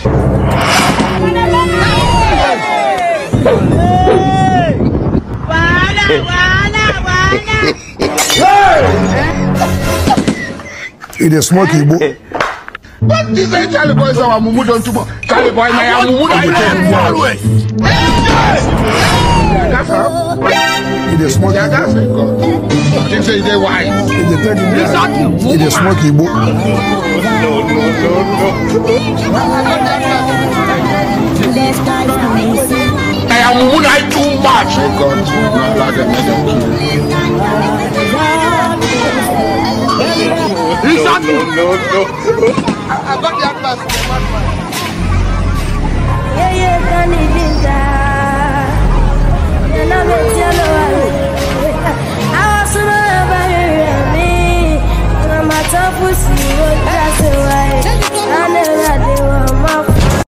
It is smoky, boy. What is it, Charlie boy? So I'm moving on to Charlie boy. I am moving on. It is smoky. I think say they wise. It is smoky, boy. I am moving on too much. No. I got the advice from the madman.